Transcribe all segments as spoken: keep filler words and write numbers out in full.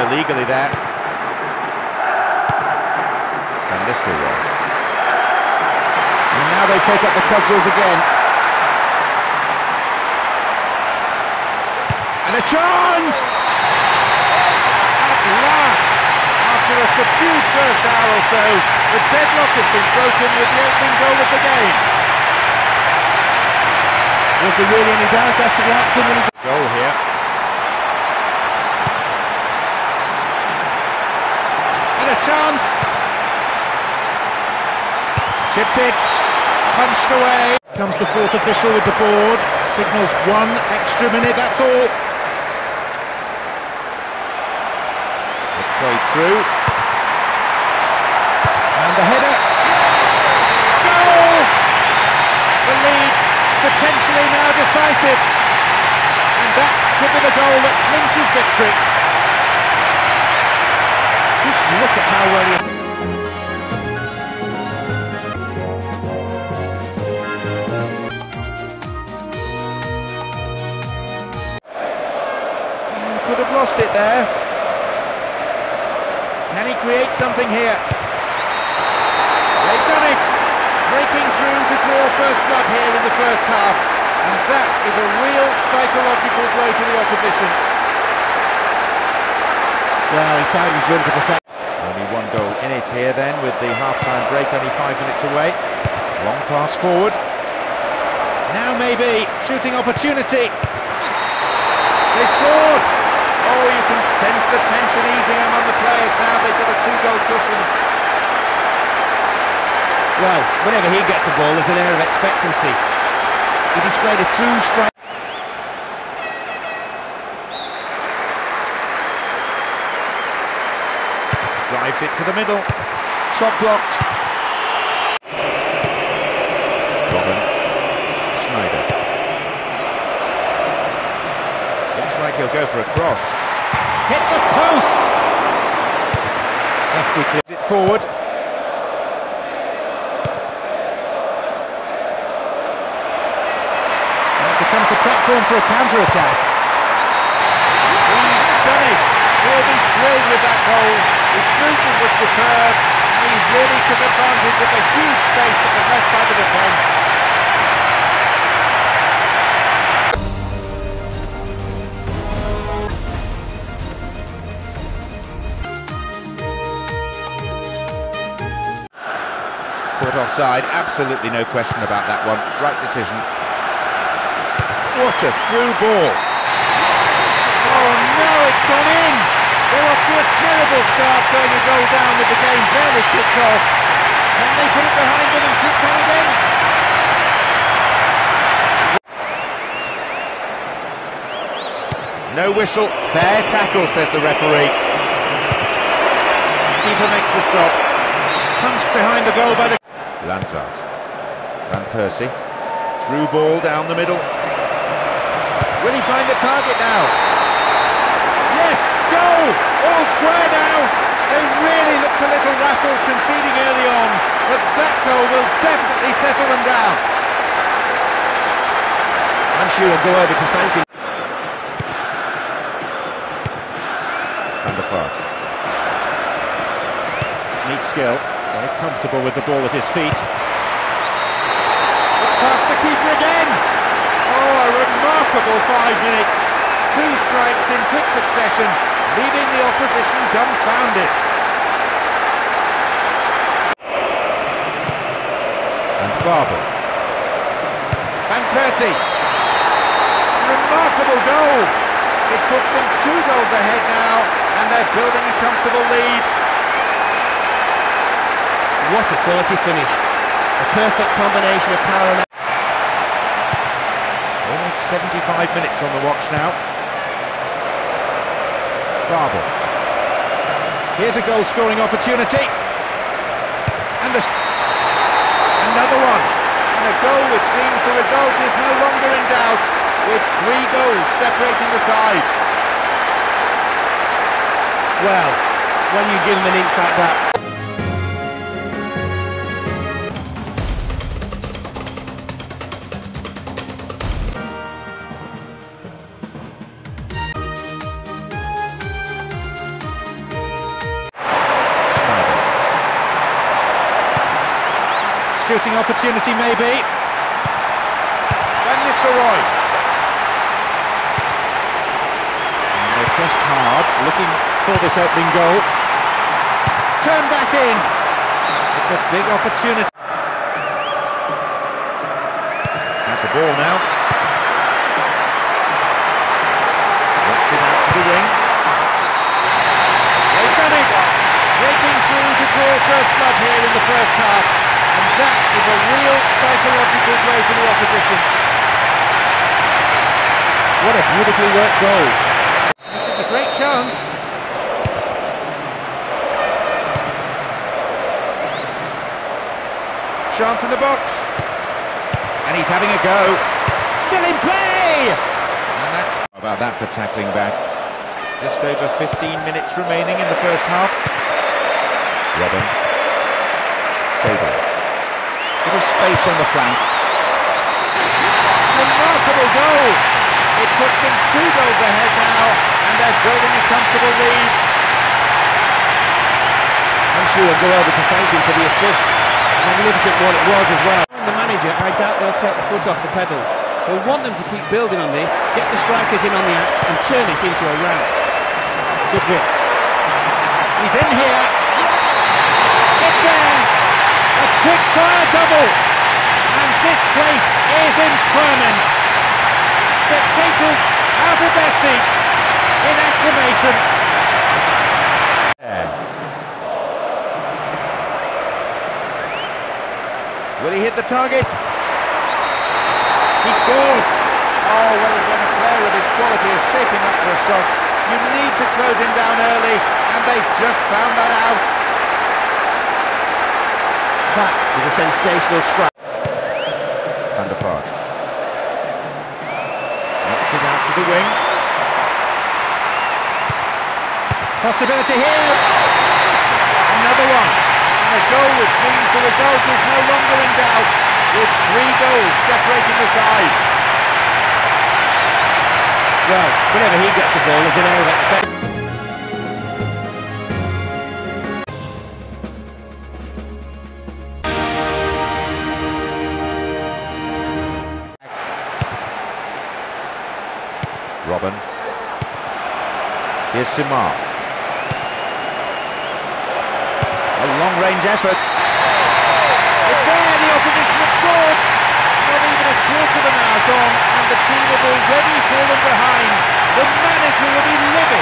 illegally there. And this will work. And now they take up the cudgels again. And a chance! At last! After a subdued first hour or so, the deadlock has been broken with the opening goal of the game. Was there really any doubt as to the outcome? Goal here. And a chance! Chipped it, punched away. Comes the fourth official with the board, signals one extra minute, that's all. It's played through. And the header. Goal! The lead potentially now decisive. And that could be the goal that clinches victory. Just look at how well he... Could have lost it there. Can he create something here? They've done it! Breaking through to draw first blood here in the first half. And that is a real psychological blow to the opposition. Well, he timed his run to perfection. Only one goal in it here then, with the half-time break only five minutes away. Long pass forward. Now maybe, shooting opportunity. They've scored! Oh, you can sense the tension easing among the players now. They've got a two-goal cushion. Well, whenever he gets a ball, there's an air of expectancy. He displayed a true strike. Drives it to the middle. Shot blocked. Robin. Schneider. Looks like he'll go for a cross. Hit the post! Lefty clears it forward. And it becomes the platform for a counter-attack. He's done it! He'll be thrilled with that goal. His movement was superb, and he really took advantage of the huge space that was left by the defence. Caught offside, absolutely no question about that one. Right decision. What a through ball. Oh no, it's gone in! They're off to a terrible start, going a goal down with the game barely kicked off. Can they put it behind them and switch on again? No whistle, fair tackle, says the referee. Keeper makes the stop. Punched behind the goal by the... Lansart. Van Persie. Through ball down the middle. Will he find the target now? Yes! Goal! All square now! They really looked a little rattled conceding early on, but that goal will definitely settle them down. I'm sure he'll go over to thank him. Van der Vaart. Neat skill. Very comfortable with the ball at his feet. It's past the keeper again! Oh, a remarkable five minutes. Two strikes in quick succession, leaving the opposition dumbfounded. And Barber. Van Persie. Remarkable goal. It puts them two goals ahead now, and they're building a comfortable lead. What a quality finish. A perfect combination of power and... Almost seventy-five minutes on the watch now. Barber. Here's a goal-scoring opportunity. And a, another one. And a goal which means the result is no longer in doubt, with three goals separating the sides. Well, when you give them an inch like that... shooting opportunity maybe. Van Nistelrooy. And they pressed hard, looking for this opening goal. Turn back in. It's a big opportunity. Have the ball now. Works it out to the wing. They've done it. Breaking through to draw first blood here in the first half. And that is a real psychological blow for the opposition. What a beautifully worked goal. This is a great chance. Chance in the box. And he's having a go. Still in play! And that's about that for tackling back. Just over fifteen minutes remaining in the first half. Robin. Sable. Little space on the flank. Remarkable goal! It puts them two goals ahead now, and they're building a comfortable lead. I'm sure he'll go over to thank him for the assist. Magnificent what it was as well. The manager, I doubt they'll take the foot off the pedal. They'll want them to keep building on this, get the strikers in on the act, and turn it into a rout. Good bit. He's in here. It's there. A quick fire double. And this place is in ferment. Spectators out of their seats in acclamation. Yeah. Will he hit the target? He scores! Oh, well, when a player of his quality is shaping up for a shot, you need to close him down early, and they've just found that out. That was a sensational strike. Van der Vaart. Knocks it out to the wing. Possibility here. Another one. And a goal which means the result is no longer in doubt, with three goals separating the sides. Well, whenever he gets the ball, there's an air of expectancy. Robin. Here's Simar. A long-range effort. It's there, the opposition have scored. Not even a quarter of an hour gone, and the team have already fallen behind. The manager will be livid.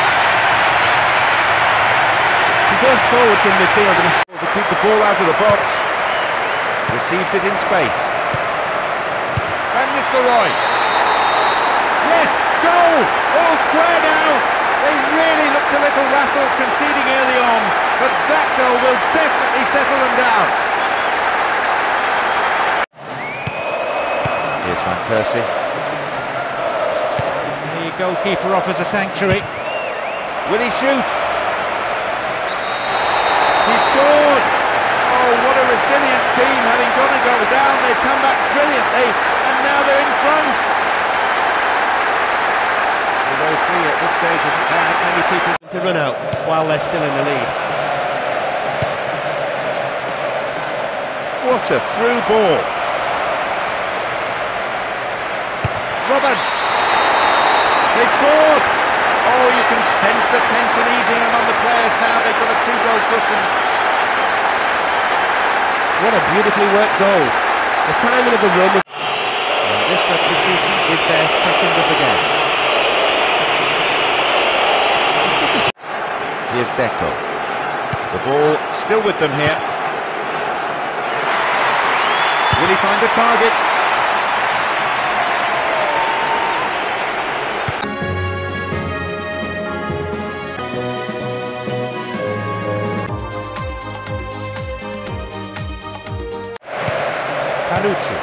He goes forward from midfield and to keep the ball out of the box. Receives it in space. Van Nistelrooy. Yes, goal! All square now. They really looked a little rattled conceding early on, but that goal will definitely settle them down. Here's Van Persie. The goalkeeper offers a sanctuary. Will he shoot? He scored! Oh, what a resilient team. Having gone and go down, they've come back brilliantly, and now they're in front. Although three at this stage isn't bad, many people to run out while they're still in the lead. What a through ball. Robin. They've scored. Oh, you can sense the tension easing among the players now. They've got a two-goal cushion. What a beautifully worked goal. The timing of the run was... And this substitution is their second of the game. Here's Deco. The ball still with them here. Will he find the target? Panucci.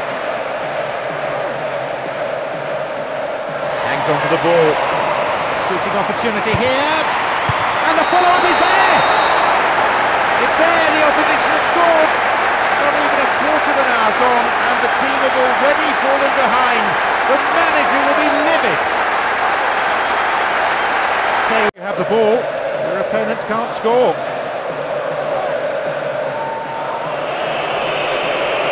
Hangs onto the ball. Shooting opportunity here. And the follow-up is there! It's there, the opposition have scored! Not even a quarter of an hour gone, and the team have already fallen behind. The manager will be livid. So you have the ball, your opponent can't score.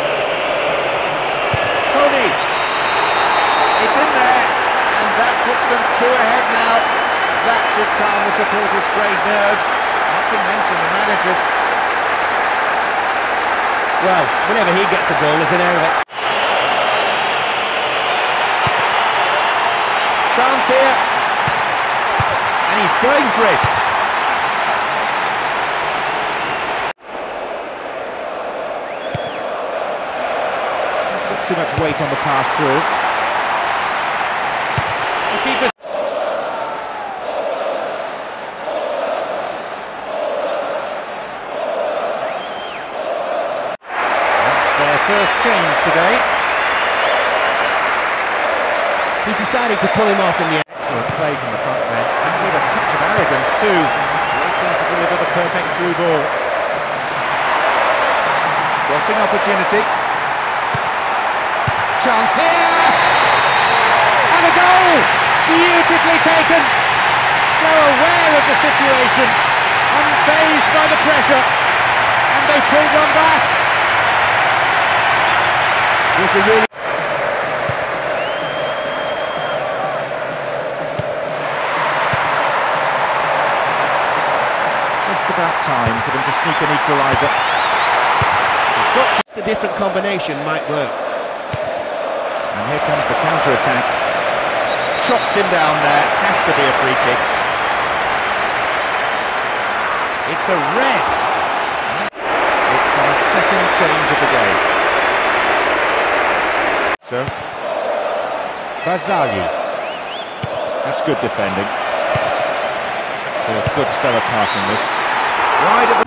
It's in there, and that puts them two ahead now. That should calm the supporters' frayed nerves, not to mention the managers. Well, whenever he gets a goal, there's an air of it. Chance here, and he's going for it. Don't put too much weight on the pass through. The keeper. That's their first change today. He's decided to pull him off in the end. Excellent play from the front men, and with a touch of arrogance too, waiting to deliver the perfect through ball. Crossing opportunity. Chance here! And a goal! Beautifully taken! So aware of the situation, unfazed by the pressure, and they pulled one back. Was a really about time for them to sneak an equaliser. a different combination might work. And here comes the counter-attack. Chopped him down there, has to be a free kick. It's a red. It's their second change of the game. So, Bazali. That's good defending. So a good spell of passing this. Wide of the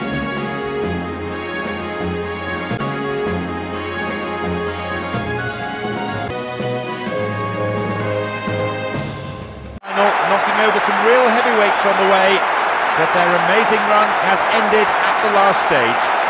final, knocking over some real heavyweights on the way, but their amazing run has ended at the last stage.